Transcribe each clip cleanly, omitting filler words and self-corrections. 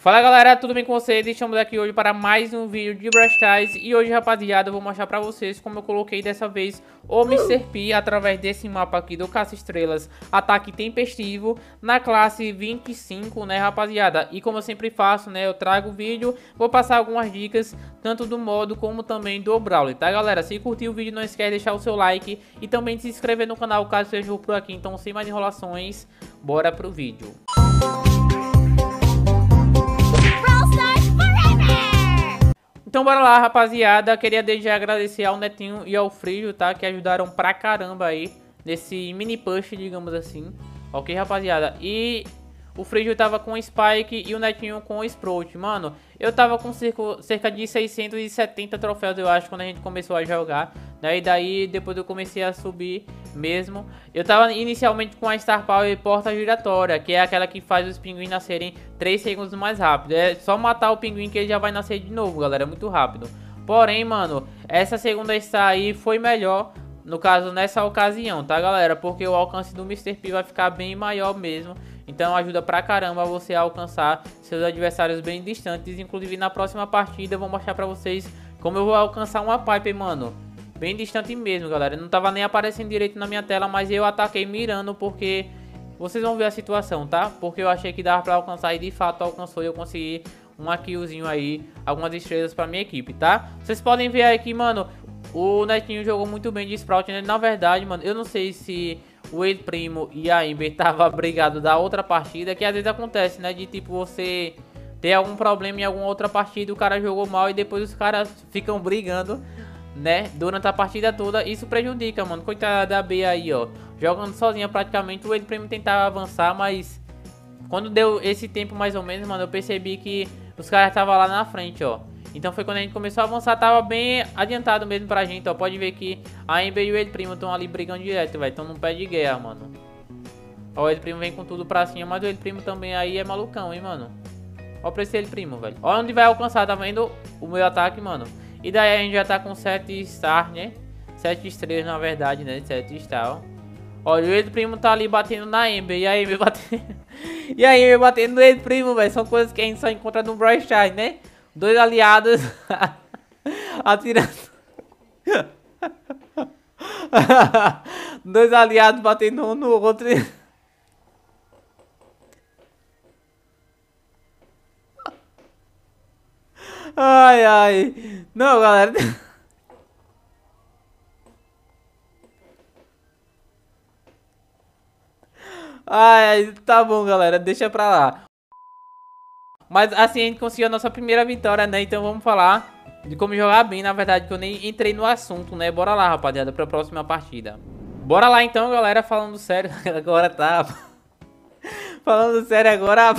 Fala galera, tudo bem com vocês? Estamos aqui hoje para mais um vídeo de Brawl Stars. E hoje, rapaziada, eu vou mostrar pra vocês como eu coloquei dessa vez o Mr. P através desse mapa aqui do Caça-Estrelas Ataque Tempestivo na classe 25, né, rapaziada? E como eu sempre faço, né, eu trago o vídeo, vou passar algumas dicas tanto do modo como também do Brawler, tá galera? Se curtiu o vídeo, não esquece de deixar o seu like e também se inscrever no canal caso seja novo por aqui. Então, sem mais enrolações, bora pro vídeo. Então bora lá, rapaziada. Queria desde já agradecer ao Netinho e ao Frijo, tá? Que ajudaram pra caramba aí nesse mini push, digamos assim. Ok, rapaziada? E o Frijo tava com o Spike e o Netinho com o Sprout. Mano, eu tava com cerca de 670 troféus, eu acho, quando a gente começou a jogar, né? E daí, depois eu comecei a subir mesmo. Eu tava inicialmente com a Star Power porta giratória, que é aquela que faz os pinguins nascerem 3 segundos mais rápido. É só matar o pinguim que ele já vai nascer de novo, galera, é muito rápido. Porém, mano, essa segunda Star aí foi melhor, no caso, nessa ocasião, tá, galera? Porque o alcance do Mr. P vai ficar bem maior mesmo. Então ajuda pra caramba você a alcançar seus adversários bem distantes. Inclusive na próxima partida eu vou mostrar pra vocês como eu vou alcançar uma Piper, mano. Bem distante mesmo, galera. Não tava nem aparecendo direito na minha tela, mas eu ataquei mirando porque vocês vão ver a situação, tá? Porque eu achei que dava pra alcançar e de fato alcançou e eu consegui um killzinho aí, algumas estrelas pra minha equipe, tá? Vocês podem ver aqui, mano, o Netinho jogou muito bem de Sprout, né? Na verdade, mano, eu não sei se o El Primo e a Ember tava brigado da outra partida, que às vezes acontece, né? De tipo você ter algum problema em alguma outra partida, o cara jogou mal e depois os caras ficam brigando, né, durante a partida toda. Isso prejudica, mano. Coitada da B aí, ó, jogando sozinha praticamente. O El Primo tentava avançar, mas quando deu esse tempo mais ou menos, mano, eu percebi que os caras estavam lá na frente, ó. Então foi quando a gente começou a avançar, tava bem adiantado mesmo pra gente, ó. Pode ver que a Ember e o El Primo estão ali brigando direto, velho. Estão num pé de guerra, mano. Ó, o El Primo vem com tudo pra cima, mas o El Primo também aí é malucão, hein, mano. Ó pra esse El Primo, velho. Ó onde vai alcançar, tá vendo o meu ataque, mano. E daí a gente já tá com 7 stars, né? 7 estrelas, na verdade, né? 7 stars, ó. Olha, o El Primo tá ali batendo na Ember. E a Ember batendo... e a Ember batendo no El Primo, velho. São coisas que a gente só encontra no Brawl Stars, né? Dois aliados atirando. Dois aliados batendo um no outro. Ai, ai. Não, galera. Ai, tá bom, galera. Deixa pra lá. Mas assim a gente conseguiu a nossa primeira vitória, né? Então vamos falar de como jogar bem, na verdade, que eu nem entrei no assunto, né? Bora lá, rapaziada, pra próxima partida. Bora lá então, galera, falando sério. Agora tá. Falando sério agora.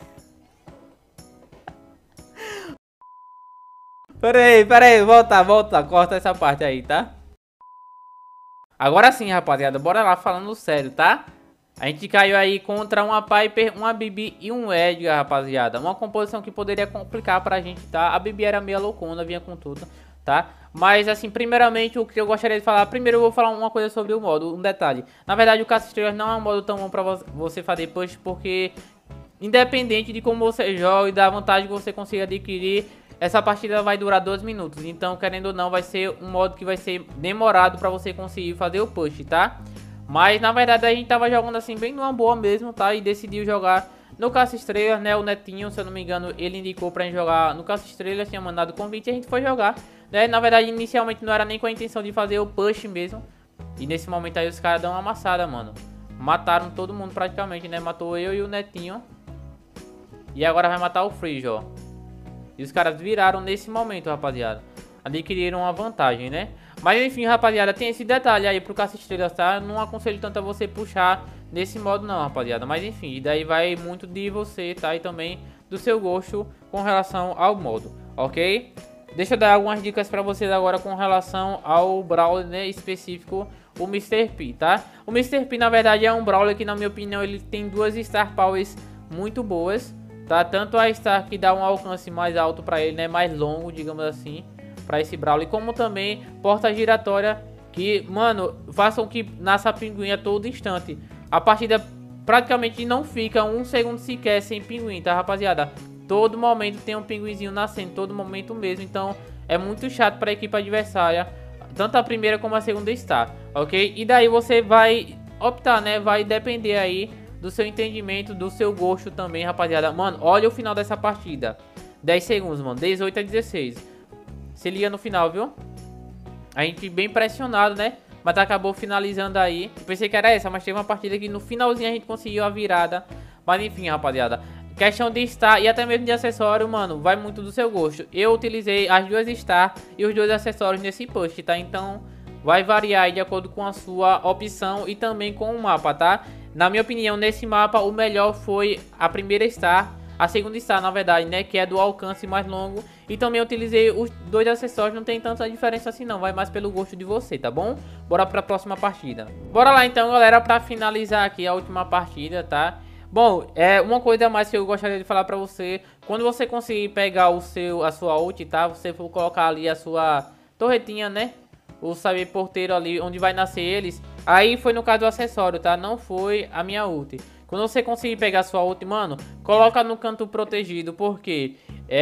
Pera aí, volta, corta essa parte aí, tá? Agora sim, rapaziada, bora lá falando sério, tá? A gente caiu aí contra uma Piper, uma Bibi e um Edgar, rapaziada. Uma composição que poderia complicar pra gente, tá? A Bibi era meio loucona, vinha com tudo, tá? Mas assim, primeiramente, o que eu gostaria de falar... Primeiro eu vou falar uma coisa sobre o modo, um detalhe. Na verdade, o Caça-Estrelas não é um modo tão bom pra você fazer push, porque... Independente de como você joga e da vantagem que você consiga adquirir... Essa partida vai durar 2 minutos, então querendo ou não vai ser um modo que vai ser demorado pra você conseguir fazer o push, tá? Mas na verdade a gente tava jogando assim bem numa boa mesmo, tá? E decidiu jogar no Caça-Estrelas, né? O Netinho, se eu não me engano, ele indicou pra gente jogar no Caça-Estrelas, tinha mandado convite e a gente foi jogar, né? Na verdade inicialmente não era nem com a intenção de fazer o push mesmo. E nesse momento aí os caras dão uma amassada, mano. Mataram todo mundo praticamente, né? Matou eu e o Netinho. E agora vai matar o Frijo, ó. E os caras viraram nesse momento, rapaziada. Adquiriram uma vantagem, né? Mas enfim, rapaziada, tem esse detalhe aí pro Caça-Estrelas, tá? Não aconselho tanto a você puxar nesse modo não, rapaziada. Mas enfim, daí vai muito de você, tá? E também do seu gosto com relação ao modo, ok? Deixa eu dar algumas dicas pra vocês agora com relação ao Brawler, né, específico, o Mr. P, tá? O Mr. P, na verdade, é um Brawler que, na minha opinião, ele tem duas Star Powers muito boas, tá? Tanto a Star que dá um alcance mais alto pra ele, né? Mais longo, digamos assim, pra esse Brawler. Como também porta giratória que, mano, façam que nasça a pinguim a todo instante. A partida praticamente não fica um segundo sequer sem pinguim, tá, rapaziada? todo momento tem um pinguinzinho nascendo, todo momento mesmo. Então é muito chato para a equipe adversária, tanto a primeira como a segunda star, ok? E daí você vai optar, né? Vai depender aí do seu entendimento, do seu gosto também, rapaziada. Mano, olha o final dessa partida. 10 segundos, mano. 18 a 16. Se liga no final, viu? A gente bem pressionado, né? Mas acabou finalizando aí. Eu pensei que era essa, mas teve uma partida que no finalzinho a gente conseguiu a virada. Mas enfim, rapaziada. Questão de star e até mesmo de acessório, mano, vai muito do seu gosto. Eu utilizei as duas star e os dois acessórios nesse push, tá? Então vai variar aí de acordo com a sua opção e também com o mapa, tá? Na minha opinião, nesse mapa o melhor foi a primeira star, a segunda star, na verdade, né, que é do alcance mais longo. E também utilizei os dois acessórios, não tem tanta diferença assim não, vai mais pelo gosto de você, tá bom? Bora pra próxima partida. Bora lá então, galera, pra finalizar aqui a última partida, tá? Bom, uma coisa a mais que eu gostaria de falar pra você, quando você conseguir pegar a sua ult, tá? Você for colocar ali a sua torretinha, né? O saber porteiro ali, onde vai nascer eles. Aí foi no caso do acessório, tá? Não foi a minha ult. Quando você conseguir pegar a sua ult, mano, coloca no canto protegido, porque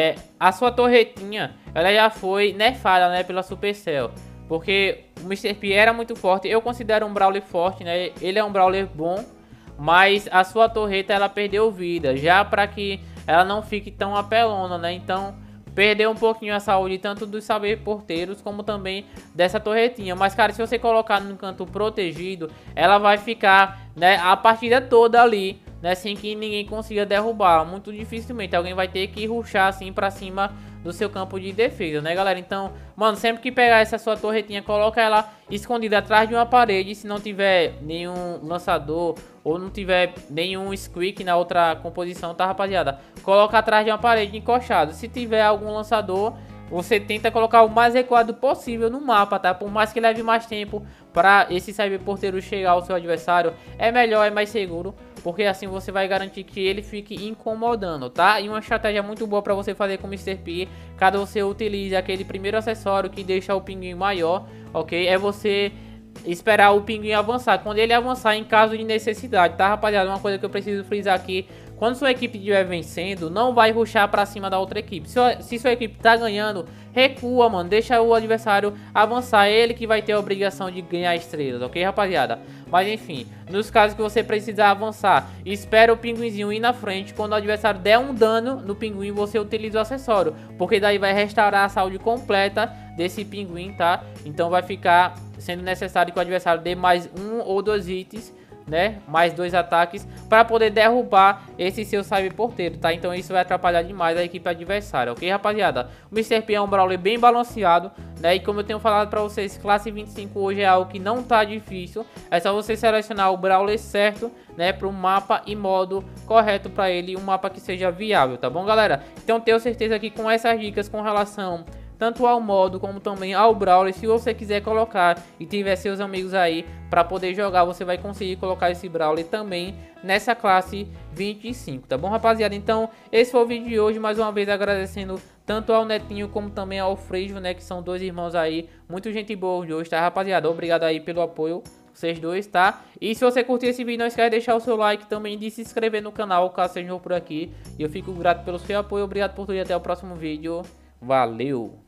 a sua torretinha, ela já foi nerfada, né, pela Supercell. Porque o Mr. P era muito forte, eu considero um brawler forte, né? Ele é um brawler bom, mas a sua torreta, ela perdeu vida, já para que ela não fique tão apelona, né? Então perdeu um pouquinho a saúde tanto dos saber porteiros como também dessa torretinha. Mas, cara, se você colocar no canto protegido, ela vai ficar, né, a partida toda ali, né, sem que ninguém consiga derrubá-la. Muito dificilmente alguém vai ter que rushar assim pra cima do seu campo de defesa, né, galera? Então, mano, sempre que pegar essa sua torretinha, coloca ela escondida atrás de uma parede. Se não tiver nenhum lançador ou não tiver nenhum squeak na outra composição, tá, rapaziada? Coloca atrás de uma parede encoxado. Se tiver algum lançador, você tenta colocar o mais recuado possível no mapa, tá? Por mais que leve mais tempo para esse cyberporteiro chegar ao seu adversário, é melhor, é mais seguro, porque assim você vai garantir que ele fique incomodando, tá? E uma estratégia muito boa para você fazer com o Mr. P, caso você utilize aquele primeiro acessório que deixa o pinguim maior, ok? É você esperar o pinguim avançar, quando ele avançar em caso de necessidade, tá, rapaziada? Uma coisa que eu preciso frisar aqui: quando sua equipe estiver vencendo, não vai rushar pra cima da outra equipe. Se sua equipe tá ganhando, recua, mano. Deixa o adversário avançar. Ele que vai ter a obrigação de ganhar estrelas, ok, rapaziada? Mas enfim, nos casos que você precisar avançar, espera o pinguinzinho ir na frente. Quando o adversário der um dano no pinguim, você utiliza o acessório, porque daí vai restaurar a saúde completa desse pinguim, tá? Então vai ficar sendo necessário que o adversário dê mais um ou dois hits, né, mais 2 ataques para poder derrubar esse seu cyberporteiro, tá? Então isso vai atrapalhar demais a equipe adversária, ok, rapaziada? O Mr. P é um brawler bem balanceado, né? E como eu tenho falado para vocês, classe 25 hoje é algo que não tá difícil. É só você selecionar o brawler certo, né, para um mapa e modo correto para ele, um mapa que seja viável, tá bom, galera? Então tenho certeza que com essas dicas com relação tanto ao modo como também ao brawler, se você quiser colocar e tiver seus amigos aí para poder jogar, você vai conseguir colocar esse brawler também nessa classe 25, tá bom, rapaziada? Então esse foi o vídeo de hoje, mais uma vez agradecendo tanto ao Netinho como também ao Frijo, né, que são dois irmãos aí, muito gente boa de hoje, tá, rapaziada? Obrigado aí pelo apoio, vocês dois, tá? E se você curtiu esse vídeo, não esquece de deixar o seu like também, de se inscrever no canal, caso seja novo por aqui. E eu fico grato pelo seu apoio, obrigado por tudo e até o próximo vídeo. Valeu!